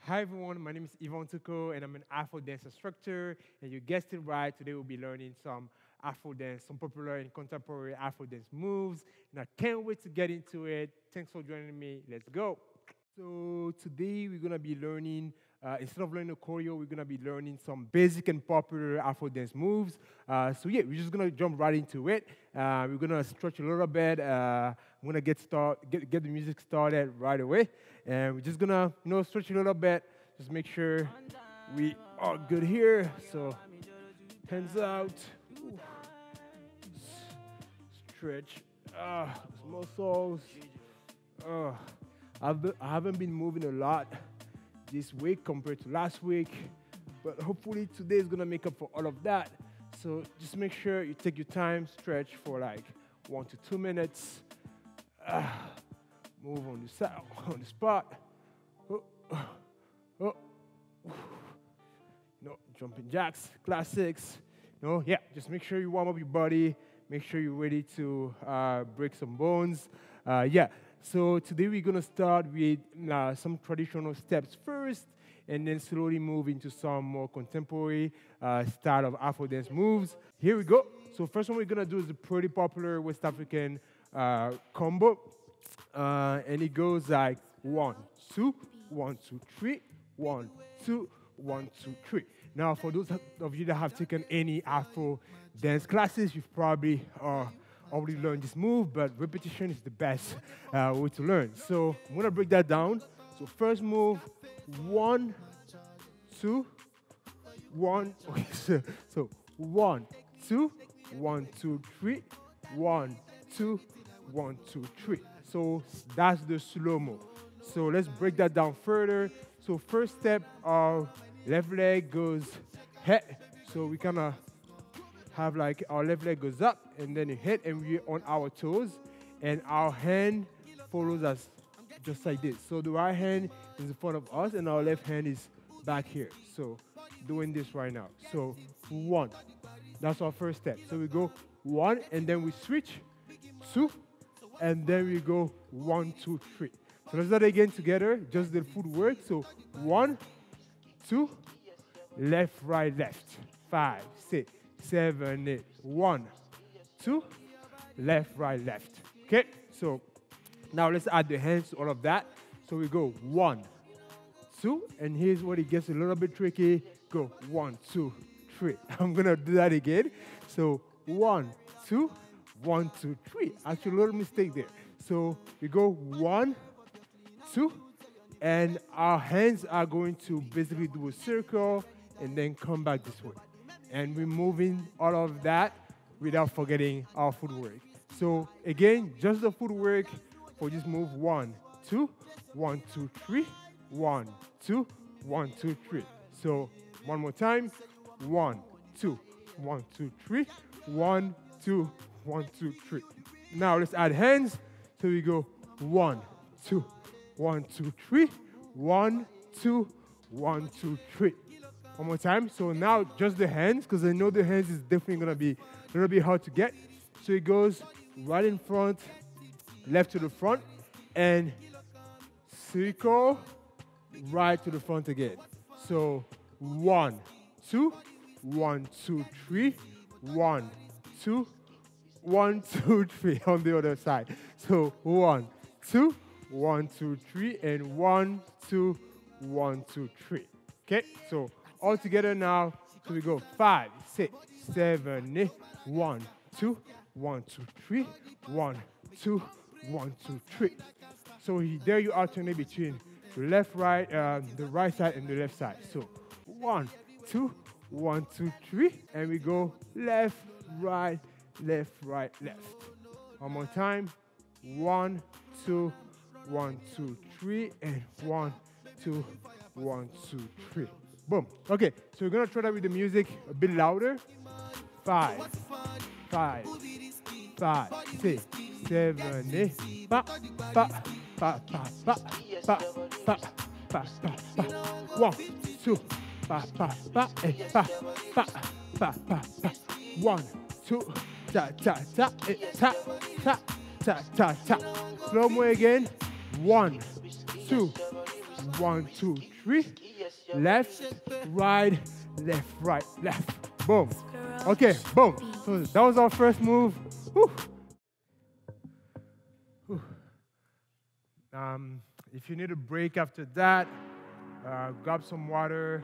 Hi everyone, my name is Touko and I'm an Afro Dance instructor. And you guessed it right, today we'll be learning some Afro Dance, some popular and contemporary Afro Dance moves. And I can't wait to get into it. Thanks for joining me. Let's go. So today we're gonna be learning, instead of learning a choreo, we're gonna be learning some basic and popular Afro Dance moves. So yeah, we're just gonna jump right into it. We're gonna stretch a little bit. I'm gonna get the music started right away. And we're just gonna, stretch a little bit. Just make sure we are good here. So hands out. Ooh. Stretch. Muscles. I haven't been moving a lot this week compared to last week, but hopefully today is gonna make up for all of that. So just make sure you take your time, stretch for like 1 to 2 minutes. Move on the spot. Jumping jacks, classics. Yeah, just make sure you warm up your body. Make sure you're ready to break some bones. Yeah. So today we're going to start with some traditional steps first and then slowly move into some more contemporary style of Afro dance moves. Here we go. So first one we're going to do is the pretty popular West African combo. And it goes like 1, 2, 1, 2, 3, 1, 2, 1, 2, 3. Now for those of you that have taken any Afro dance classes, you've probably already learned this move, but repetition is the best way to learn. So I'm gonna break that down. So first move, 1, 2, 1. Okay, so 1, 2, 1, 2, 3, 1, 2, 1, 2, 3. So that's the slow-mo. So let's break that down further. So first step, our left leg goes head. So we kind of have like our left leg goes up and then it hit and we're on our toes and our hand follows us just like this. So the right hand is in front of us and our left hand is back here. So doing this right now. So 1, that's our first step. So we go 1 and then we switch, 2, and then we go 1, 2, 3. So let's do that again together, just the footwork. So 1, 2, left, right, left. 5, 6, 7, 8. 1, 2, left, right, left. Okay, so now let's add the hands to all of that. So we go 1, 2, and here's where it gets a little bit tricky. Go 1, 2, 3. I'm gonna do that again. So 1, 2, 1, 2, 3. Actually, a little mistake there. So we go 1, 2, and our hands are going to basically do a circle and then come back this way. And we're moving all of that without forgetting our footwork. So again, just the footwork for this move. 1, 2, 1, 2, 3, 1, 2, 1, 2, 3. So one more time. 1, 2, 1, 2, 3, 1, 2, 1, 2, 3. Now let's add hands. So we go 1, 2, 1, 2, 3, 1, 2, 1, 2, 3. One more time. So now just the hands, because I know the hands is definitely going to be a little bit hard to get. So it goes right in front, left to the front, and circle right to the front again. So 1, 2, 1, 2, 3, 1, 2, 1, 2, 3 on the other side. So 1, 2, 1, 2, 3, and 1, 2, 1, 2, 3. Okay, so all together now. So we go 5, 6, 7, 8. 1, 2, 1, 2, 3, 1, 2, 1, 2, 3. So there you alternate between the left, right, the right side and the left side. So 1, 2, 1, 2, 3, and we go left, right, left, right, left. One more time. 1, 2, 1, 2, 3, and 1, 2, 1, 2, 3. Boom. Okay, so we're gonna try that with the music a bit louder. 5, 5, 5, 6, 7, 8. Ba, ba, ba, ba, ba, ba, ba, ba, ba. 1, 2, ba, ba, ba, ba, ba, ba, ba, ba. 1, 2, ta, ta, ta, ta, ta, ta, ta, ta. Slow mo again. 1, 2, 1, 2, 3. Left, right, left. Boom. Okay, boom. So that was our first move. Whew. Whew. If you need a break after that, grab some water.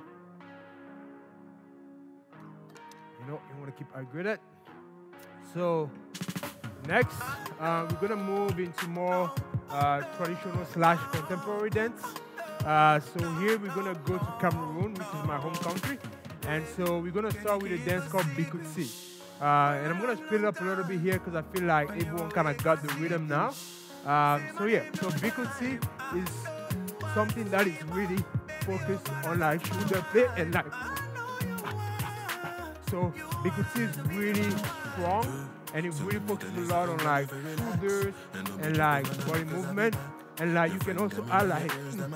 You want to keep hydrated. So next, we're gonna move into more traditional / contemporary dance. So here we're gonna go to Cameroon, which is my home country. And so we're gonna start with a dance called Bikutsi. And I'm gonna split it up a little bit here because I feel like everyone kind of got the rhythm now. So Bikutsi is something that is really focused on like shoulder play and like. So Bikutsi is really strong and it really focuses a lot on like shoulders and like body movement. And like you can also add like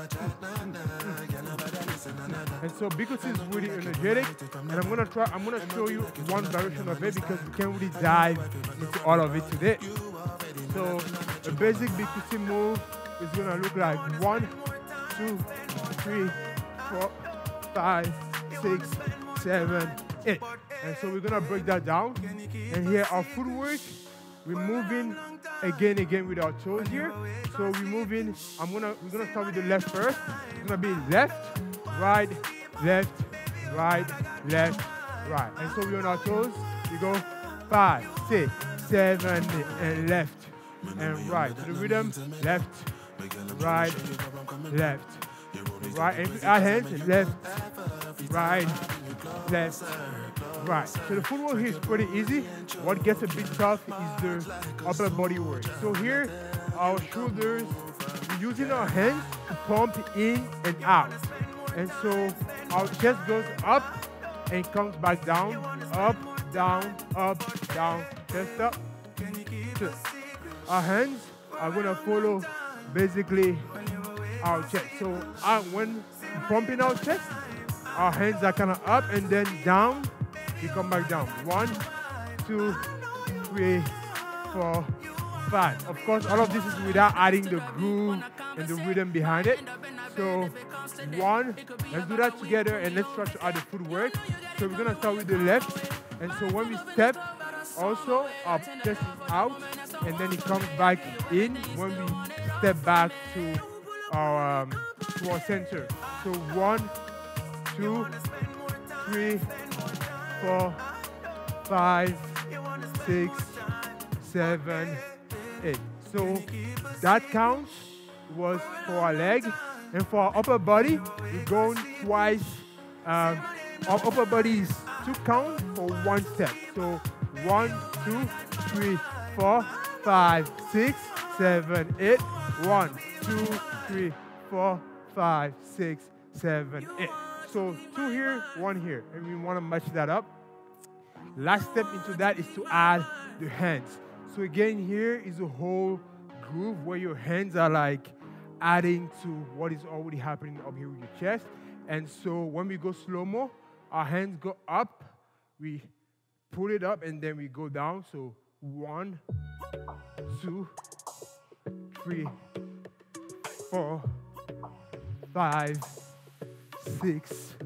and so Bikutsi is really energetic, and I'm gonna show you one variation of it because we can't really dive into all of it today. So a basic Bikutsi move is gonna look like 1, 2, 3, 4, 5, 6, 7, 8. And so we're gonna break that down. And here our footwork, we're moving again with our toes here. So we're moving, we're gonna start with the left first. It's gonna be left, right, left, right, left, right. And so we're on our toes. We go 5, 6, 7, and left and right. To the rhythm, left, right, left, right. And our hands, left, right, left, right. So the footwork here is pretty easy. What gets a bit tough is the upper body work. So here, our shoulders, we're using our hands to pump in and out. And so our chest goes up and comes back down, up, down, chest up. Our hands are gonna follow basically our chest. So when pumping our chest, our hands are kind of up and then down. We come back down. 1, 2, 3, 4, 5. Of course, all of this is without adding the groove and the rhythm behind it. So 1, let's do that together and let's try to add the footwork. So we're gonna start with the left. And so when we step, also our chest is out and then it comes back in when we step back to our center. So 1, 2, 3, 4, 5, 6, 7, 8. So that count was for our leg. And for our upper body, we're going twice. Our upper body is 2 count for 1 step. So 1, 2, 3, 4, 5, 6, 7, 8. 1, 2, 3, 4, 5, 6, 7, 8. So 2 here, 1 here. And we want to match that up. Last step into that is to add the hands. So again, here is a whole groove where your hands are like adding to what is already happening up here with your chest. And so when we go slow-mo, our hands go up, we pull it up, and then we go down. So 1, 2, 3, 4, 5, 6,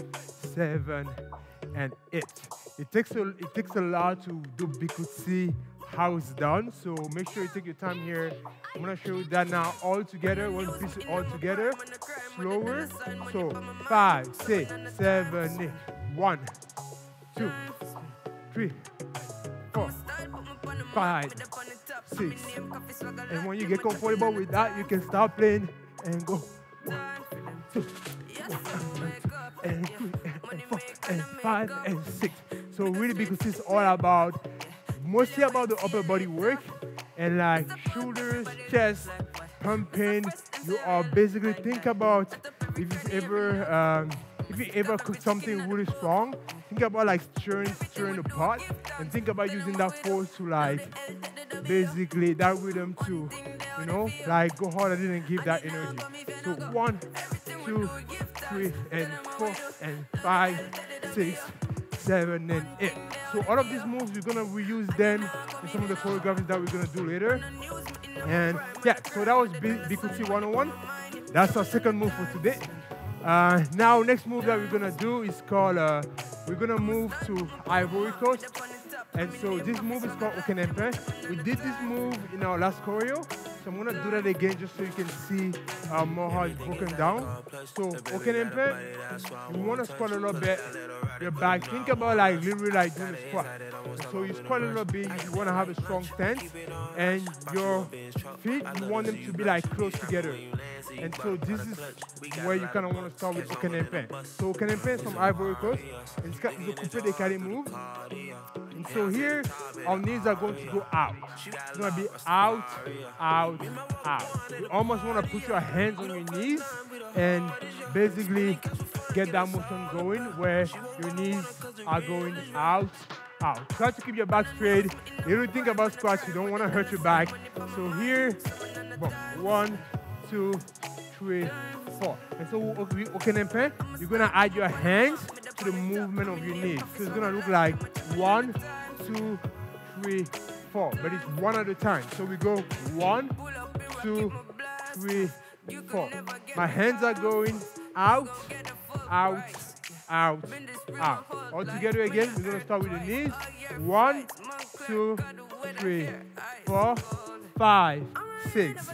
7, and 8. It takes a lot to do Bikutsi how it's done. So make sure you take your time here. I'm gonna show you that now all together. One piece all together, slower. So 5, 6, 7, 8. 1, 2, 3, 4, 5, 6. And when you get comfortable with that, you can start playing and go 1, 2, 1, and 3, and 4, and 5, and 6. So really, because it's all about, mostly about the upper body work and like shoulders, chest, pumping. You are basically think about if you ever cook something really strong, think about like stirring the pot and think about using that force to like basically that rhythm to, you know, like go harder and give that energy. So 1, 2, 3, and 4, and 5, 6, 7, and 8. So all of these moves, we're gonna reuse them in some of the choreographies that we're gonna do later. And yeah, so that was Bikutsi 101. That's our second move for today. Now, next move that we're gonna do is called, we're gonna move to Ivory Coast. And so this move is called Okenempe. We did this move in our last choreo. So I'm gonna do that again just so you can see more how it's broken down. So Okenempe, you wanna squat a little bit your back. Think about like literally like doing a squat. So you squat a little bit, you wanna have a strong stance, and your feet, you want them to be like close together. And so this is where you kind of want to start with Okenempe. So Okenempe is from Ivory Coast, and it's a coupé décalé move. And so here, our knees are going to go out. It's going to be out, out, out. You almost want to put your hands on your knees and basically get that motion going where your knees are going out, out. Try to keep your back straight. If you think about squats, you don't want to hurt your back. So here, boom, 1, 2, 3, 4. And so Okenempe, you're going to add your hands to the movement of your knees. So it's going to look like 1, 2, 3, 4. But it's one at a time. So we go 1, 2, 3, 4. My hands are going out, out, out, out. All together again, we're going to start with the knees. 1, 2, 3, 4, 5, 6,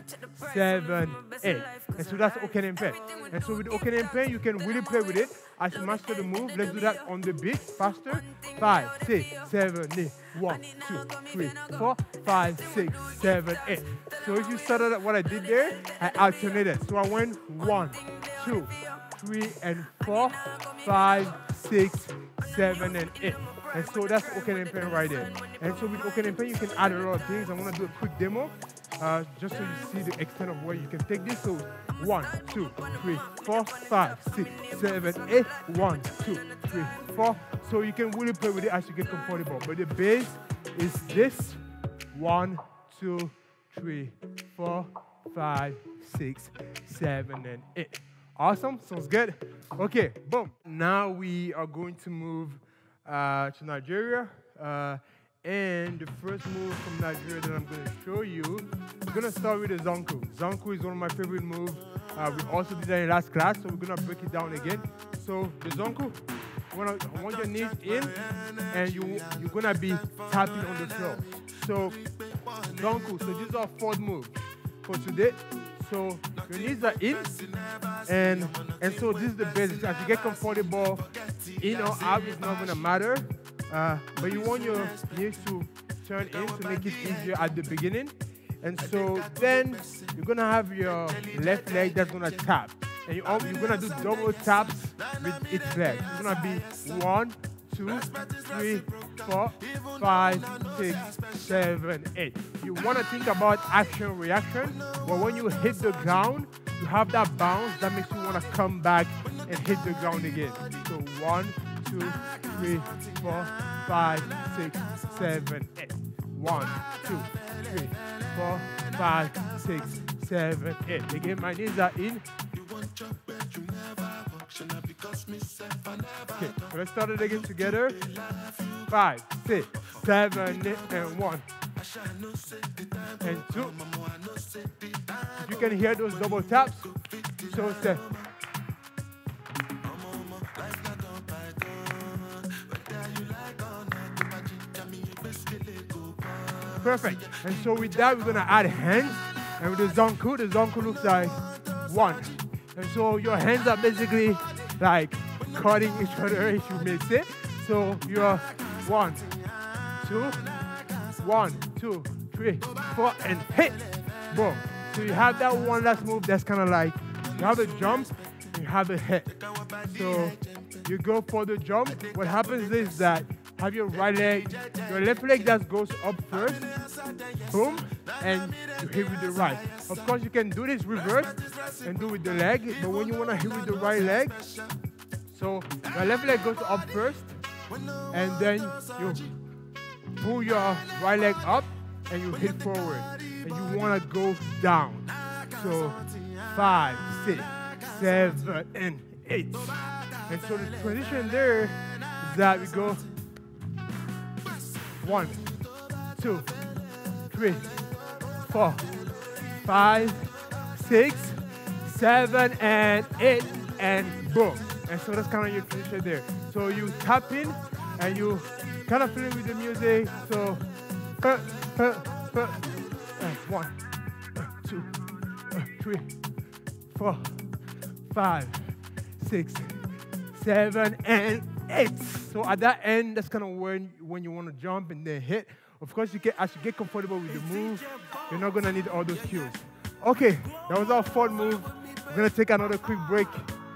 7, 8. And so that's Okenempe. And so with Okenempe, you can really play with it as you master the move. Let's do that on the beat, faster. 5, 6, 7, 8. 1, 2, 3, 4, 5, 6, 7, 8. So if you started at what I did there, I alternated. So I went 1, 2, 3, and 4, 5, 6, 7, and 8. And so that's Okenempe right there. And so with Okenempe, you can add a lot of things. I'm going to do a quick demo just so you see the extent of where you can take this. So 1, 2, 3, 4, 5, 6, 7, 8. 1, 2, 3, 4. So you can really play with it as you get comfortable. But the base is this. 1, 2, 3, 4, 5, 6, 7, and 8. Awesome. Sounds good. Okay, boom. Now we are going to move to Nigeria. And the first move from Nigeria that I'm going to show you, we're going to start with the Zonku. Zonku is one of my favorite moves. We also did that in last class, so we're going to break it down again. So the Zonku, I want your knees in, and you're going to be tapping on the floor. So Zonku, so this is our fourth move for today. So your knees are in, and so this is the basics. As you get comfortable, in or out is not going to matter. But you want your knees to turn in to make it easier at the beginning. And so then you're going to have your left leg that's going to tap. And you're going to do double taps with each leg. It's going to be 1, 2, 3, 4, 5, 6, 7, 8. You want to think about action, reaction. But when you hit the ground, you have that bounce that makes you want to come back and hit the ground again. So 1, 2, 3, 4, 5, 6, 7, 8. 1, 2, 3, 4, 5, 6, 7, 8. Again, my knees are in. Okay, so let's start it again together. 5, 6, 7, 8, and 1. And 2. If you can hear those double taps, so say. Perfect. And so with that, we're going to add hands. And with the Zonku looks like 1. And so your hands are basically like cutting each other, if you may say. So you're 1, 2, 1, 2, 3, 4, and hit. Boom. So you have that one last move that's kind of like, you have a jump, you have a hit. So you go for the jump. What happens is that have your right leg, your left leg that goes up first, boom, and you hit with the right. Of course, you can do this reverse and do with the leg, but when you want to hit with the right leg, so your left leg goes up first, and then you pull your right leg up, and you hit forward, and you want to go down. So 5, 6, 7, and 8. And so the transition there is that we go 1, 2, 3, 4, 5, 6, 7, and 8, and boom. And so that's kind of your transition there. So you tap in, and you kind of fill in with the music. So, 1, 2, 3, 4, 5, 6, 7, and 8. So at that end, that's kind of when you want to jump and then hit. Of course, as you get comfortable with the move, you're not going to need all those cues. Okay, that was our fourth move. We're going to take another quick break.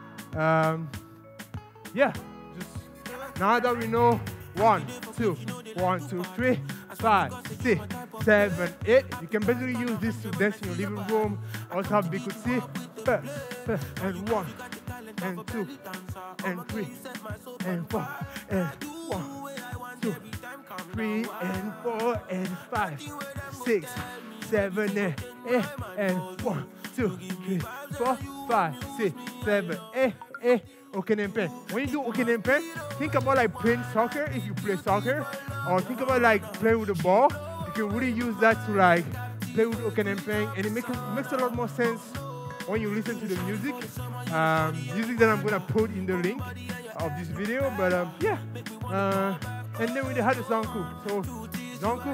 Yeah, just now that we know 1, 2, 1, 2, 3, 5, 6, 7, 8. You can basically use this to dance in your living room. Also have big see. And 1, and 2, and 3, and 4, and 1, 2, 3, and 4, and 5, 6, 7, and 8, and 1, 2, 3, 4, 5, 6, 7, 8. Okenempe. When you do okenempe, think about like playing soccer if you play soccer, or think about like playing with the ball. You can really use that to like play with okenempe, and it makes a lot more sense when you listen to the music. Music that I'm gonna put in the link of this video, but yeah. And then we had the zanku. So zanku,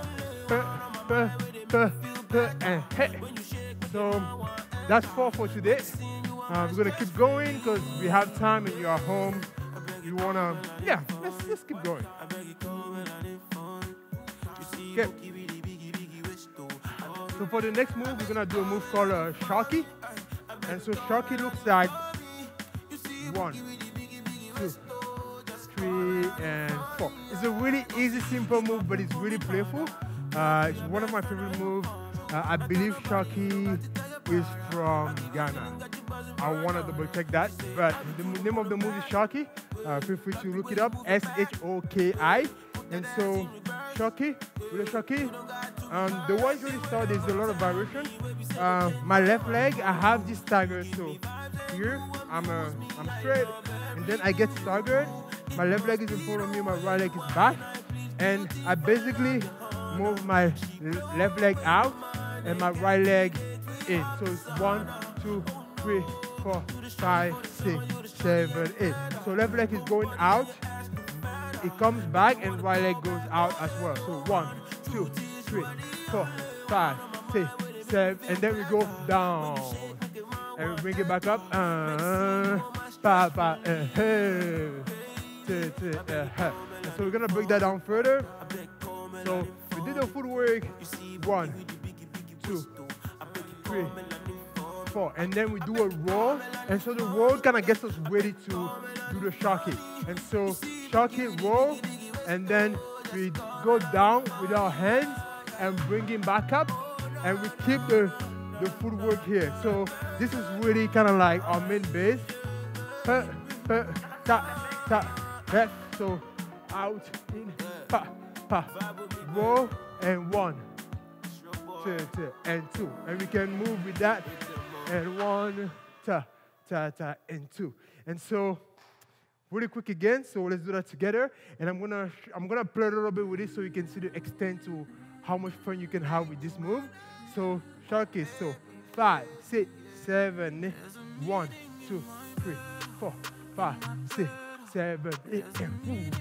and hey. So that's 4 for today. We're gonna keep going because we have time and you are home. You wanna, yeah, let's keep going. Okay. So for the next move, we're gonna do a move called Shoki. And so Shoki looks like 1, 2, 3, and 4. It's a really easy, simple move, but it's really playful. It's one of my favorite moves. I believe Shoki is from Ghana. I want to double check that, but the name of the movie is Shoki. Feel free to look it up, Shoki. And so Shoki, with the Shoki, the way you really start, there's a lot of variation. My left leg, I have this stagger. So here, I'm straight, and then I get staggered. My left leg is in front of me, my right leg is back, and I basically move my left leg out and my right leg in. So it's 1, 2, 3, 4, 5, 6, 7, 8. So left leg is going out, it comes back, and right leg goes out as well. So 1, 2, 3, 4, 5, 6, 7, and then we go down. And we bring it back up. So we're gonna break that down further. So we did the footwork, 1, 2, 3, 4, and then we do a roll, and so the roll kind of gets us ready to do the Shoki. And so Shoki, roll, and then we go down with our hands and bring it back up, and we keep the footwork here. So this is really kind of like our main base. So out, in, pa, pa, roll, and 1, 2, and 2. And we can move with that, and 1, ta, ta, ta, and 2. And so, really quick again, so let's do that together. And I'm gonna play a little bit with it so you can see the extent to how much fun you can have with this move. So, Shoki, so 5, 6, 7, 1, 2, 3, 4, 5, 6, 7, 8, and move.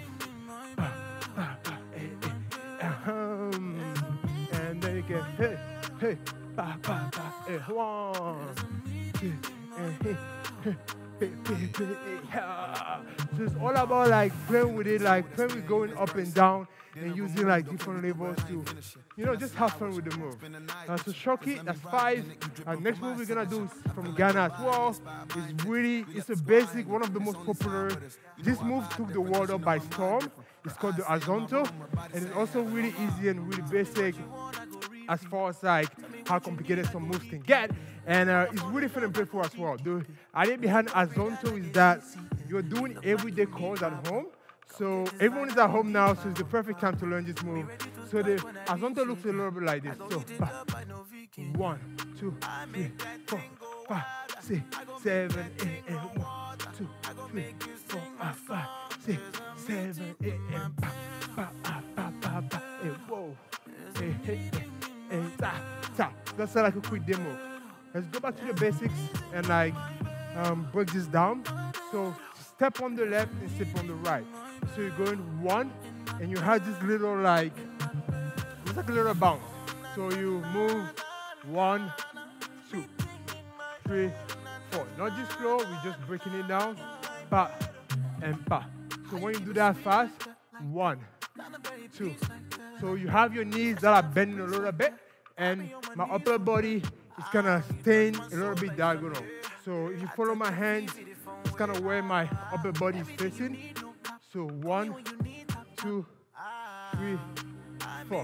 And then you can hey, hey, ba, ba, ba, 1, 2, and hey, hey, hey, hey, hey, hey. So it's all about like playing with it, like playing with going up and down and using like different levels to, you know, just have fun with the move. So Shoki, that's 5. Next move we're gonna do is from Ghana as well. It's a basic, one of the most popular. This move took the world up by storm. It's called the Azonto, and it's also really easy and really basic as far as like how complicated some moves can get. And it's really fun and playful as well. The idea behind Azonto is that you're doing everyday chords at home. So everyone is at home now, so it's the perfect time to learn this move. So the Azonto looks a little bit like this. So 1, 2, 3, 4, 5, 6, 7, 8, and 1, 2, 3, 4, 5, 6, 7, 8, and ba, ba, ba, ba, ba, ba, and whoa, hey, hey, hey, and ta, ta. That's like a quick demo. let's go back to the basics and like break this down. So step on the left and step on the right. So you're going 1, and you have this little like, it's like a little bounce. So you move 1, 2, 3, 4. Not just slow, we're just breaking it down. Pa and pa. So when you do that fast, 1, 2. So you have your knees that are bending a little bit, and my upper body is kind of staying a little bit diagonal. So if you follow my hands, it's kind of where my upper body is facing. So 1, 2, 3, 4,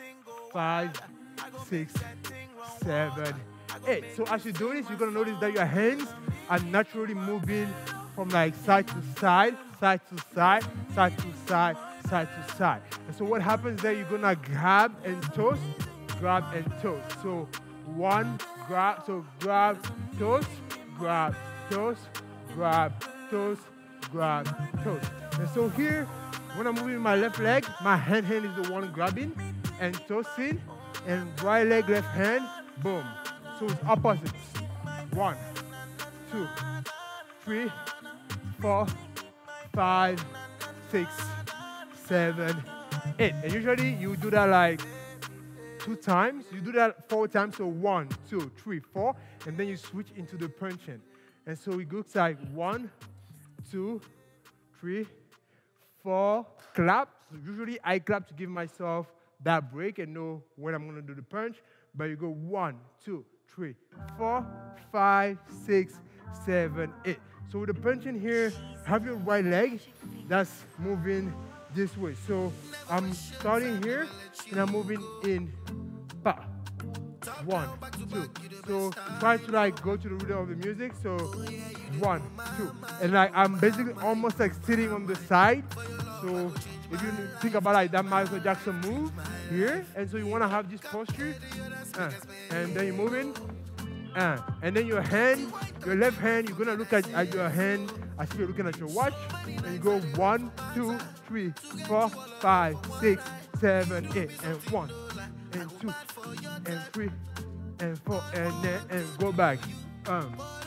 5, 6, 7, 8. So as you do this, you're going to notice that your hands are naturally moving from like side to side, side to side, side to side, side to side. And so what happens there, you're going to grab and toast, grab and toast. So 1, grab, so grab, toast, grab, toast, grab, toast, grab, toast. And so here, when I'm moving my left leg, my hand is the one grabbing and toasting, and right leg, left hand, boom. So it's opposites. 1, 2, 3, 4, 5, 6, 7, 8. And usually you do that like 2 times. You do that 4 times. So 1, 2, 3, 4. And then you switch into the punching. And so it looks like 1, 2, 3, 4, clap. So usually I clap to give myself that break and know when I'm going to do the punch. But you go 1, 2, 3, 4, 5, 6, 7, 8. So with the punching here, have your right leg that's moving this way. So I'm starting here and I'm moving in. Pa. 1, 2. So try to like go to the rhythm of the music. So 1, 2. And like I'm basically almost like sitting on the side. So if you think about like that Michael Jackson move here, and so you want to have this posture, and then you're moving, and then your hand, your left hand, you're gonna look at your hand as if you're looking at your watch, and you go 1, 2, 3, 4, 5, 6, 7, 8, and 1, and 2, and 3, and 4, and then and go back. Pa,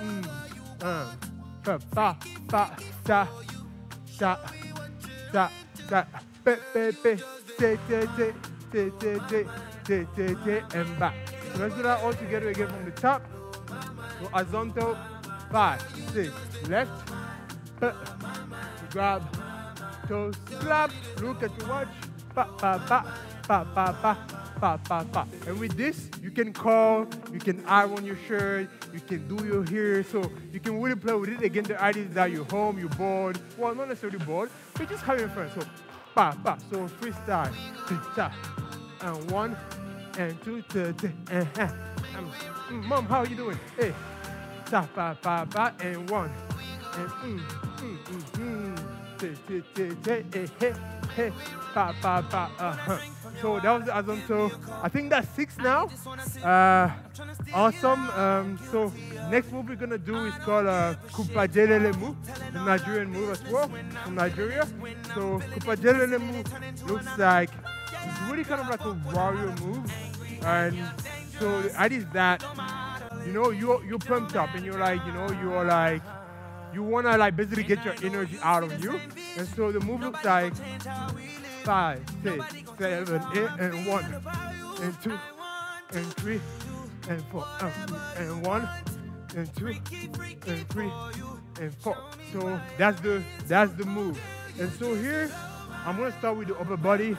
pa, ta, ta, ta, ta, pe, pe, pe, te, te, te, te, te, te, te, te, te, and back. So let's do that all together again from the top. So horizontal, 5, 6, left, grab, toes, clap, look at your watch, pa, pa, pa, pa, pa, pa, pa, pa, pa. And with this, you can call, you can iron your shirt, you can do your hair, so you can really play with it. Again, the idea is that you're home, you're bored, well, not necessarily bored, but just having fun. So, pa, pa, so freestyle, ta, and 1, and 2, and Mom, how are you doing? Hey, ta, pa, pa, pa, and 1, and hey, pa, pa, pa, So that was the horizontal. I think that's 6 now. Awesome. So next move we're gonna do is called Kupajelele move, the Nigerian move as well, from Nigeria. So Kupajelele move looks like it's really kind of like a warrior move, and so the idea is that you're pumped up and you're like you're like you wanna like basically get your energy out of you, and so the move looks like 5, 6, 7, 8, and 1, and 2, and 3, and 4, and 1, and 2, and 3, and 4. So that's the move. And so here, I'm gonna start with the upper body.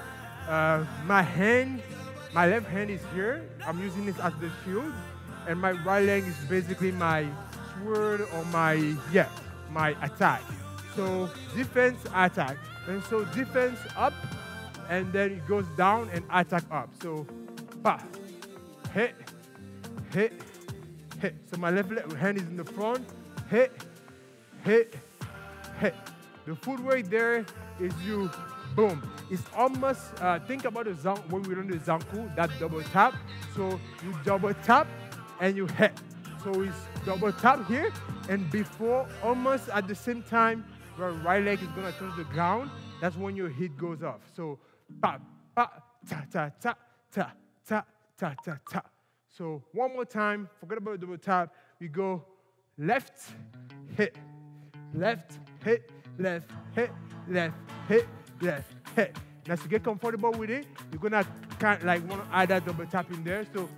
My left hand is here. I'm using this as the shield, and my right leg is basically my sword or my attack. So defense, attack. And so defense up, and then it goes down and attack up. So, pa, hit, hit, hit. So my left hand is in the front, hit, hit, hit. The footwork there is you, boom. It's almost, think about when we learn the zanku, that double tap. So you double tap and you hit. So it's double tap here, and before, almost at the same time, your right leg is going to touch the ground. That's when your hit goes off. So, pa, pa, ta, ta, ta, ta, ta, ta, ta, ta. So one more time, forget about double tap. We go left, hit, left, hit, left, hit, left, hit, left, hit. And as you get comfortable with it, you're gonna kind of like want to add that double tap in there. So,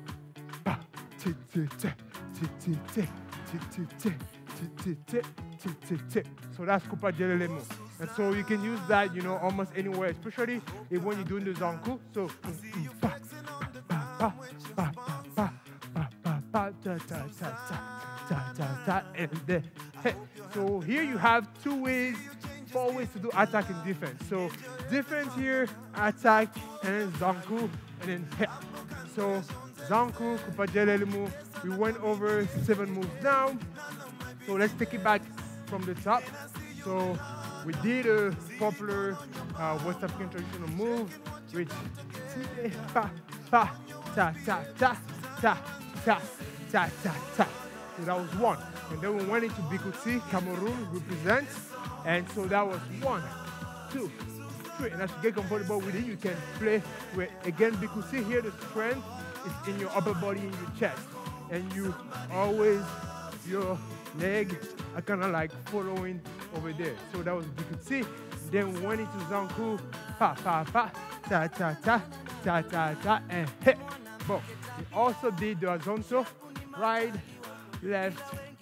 so that's Kupa Jelelemo. And so you can use that, you know, almost anywhere, especially if when you're doing the zanku. So, and then, so here you have 4 ways to do attack and defense. So defense here, attack, and then zanku, and then hit. So zanku, Kupa Jelelemo, we went over 7 moves now. So let's take it back from the top. So we did a popular West African traditional move, which ta ta ta ta ta ta ta ta ta. So that was 1. And then we went into Bikuti, Cameroon represents. And so that was 1, 2, 3. And as you get comfortable with it, you can play with, again, Bikuti here, the strength is in your upper body, in your chest. And you always, your leg are kind of like following over there. So that was Bikuti. Then we went into Zanku, pa, pa, pa, ta, ta, ta, ta, ta, ta, and hit. But we also did the Azonto, right, left,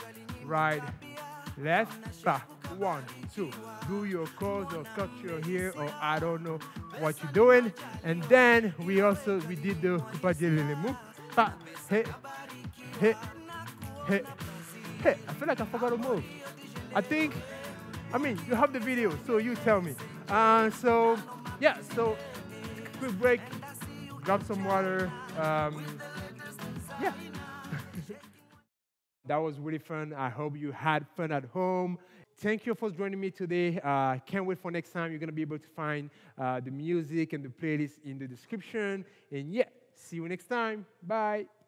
pa. 1, 2. Do your chords or cut your hair or I don't know what you're doing. And then we did the Kupa Jelelemo. Pa, hit, hit, hit, hit. I feel like I forgot a move. I mean, you have the video, so you tell me. So quick break, grab some water. Yeah. That was really fun. I hope you had fun at home. Thank you for joining me today. Can't wait for next time. You're going to be able to find the music and the playlist in the description. And yeah, see you next time. Bye.